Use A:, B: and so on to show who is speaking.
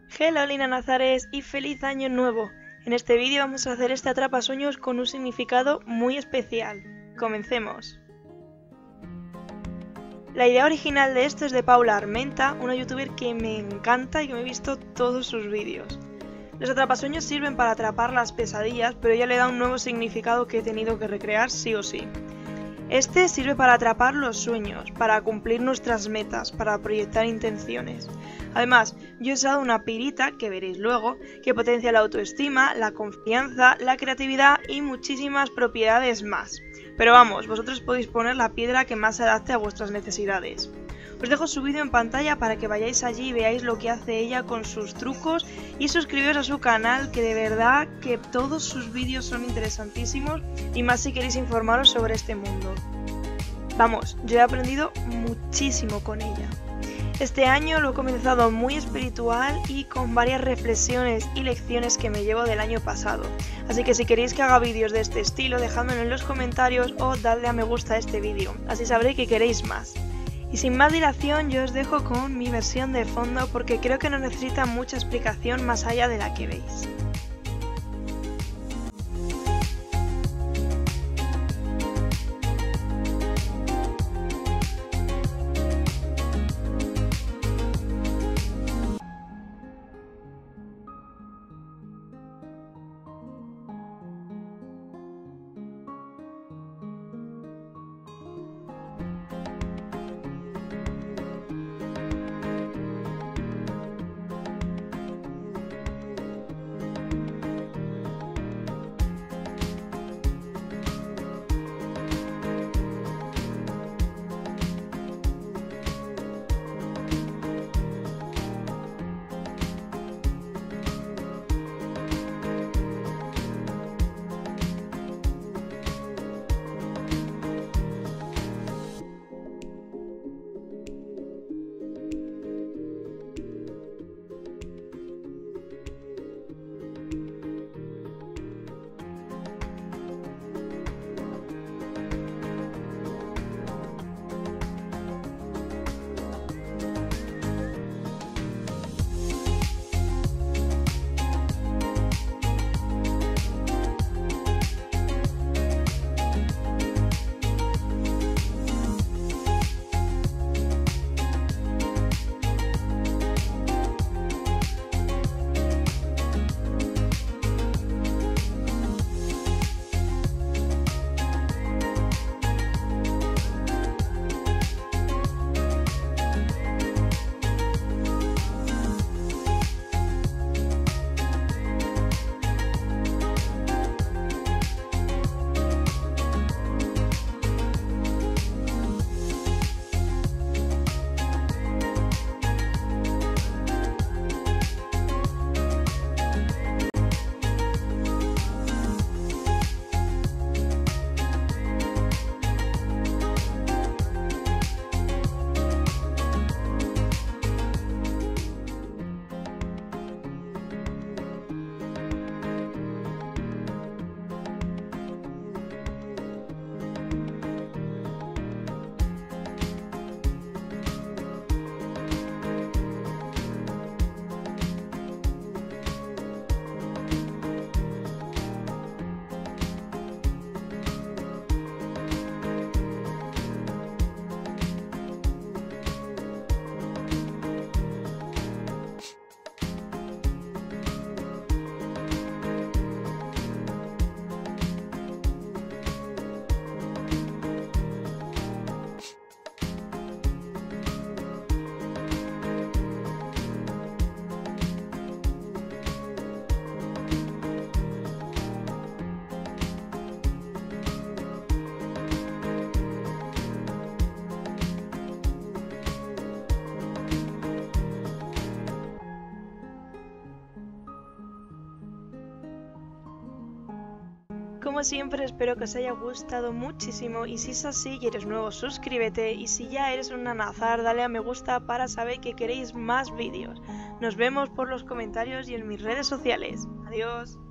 A: Hello Lina Nazares y feliz año nuevo. En este vídeo vamos a hacer este atrapasueños con un significado muy especial. Comencemos. La idea original de esto es de Paula Armenta, una youtuber que me encanta y que me he visto todos sus vídeos. Los atrapasueños sirven para atrapar las pesadillas, pero ella le da un nuevo significado que he tenido que recrear sí o sí. Este sirve para atrapar los sueños, para cumplir nuestras metas, para proyectar intenciones. Además, yo he usado una pirita, que veréis luego, que potencia la autoestima, la confianza, la creatividad y muchísimas propiedades más. Pero vamos, vosotros podéis poner la piedra que más se adapte a vuestras necesidades. Os dejo su vídeo en pantalla para que vayáis allí y veáis lo que hace ella con sus trucos y suscribiros a su canal, que de verdad que todos sus vídeos son interesantísimos y más si queréis informaros sobre este mundo. Vamos, yo he aprendido muchísimo con ella. Este año lo he comenzado muy espiritual y con varias reflexiones y lecciones que me llevo del año pasado. Así que si queréis que haga vídeos de este estilo, dejádmelo en los comentarios o dadle a me gusta a este vídeo, así sabré que queréis más. Y sin más dilación yo os dejo con mi versión de fondo porque creo que no necesita mucha explicación más allá de la que veis. Como siempre espero que os haya gustado muchísimo y si es así y eres nuevo suscríbete y si ya eres una Nazar dale a me gusta para saber que queréis más vídeos. Nos vemos por los comentarios y en mis redes sociales. Adiós.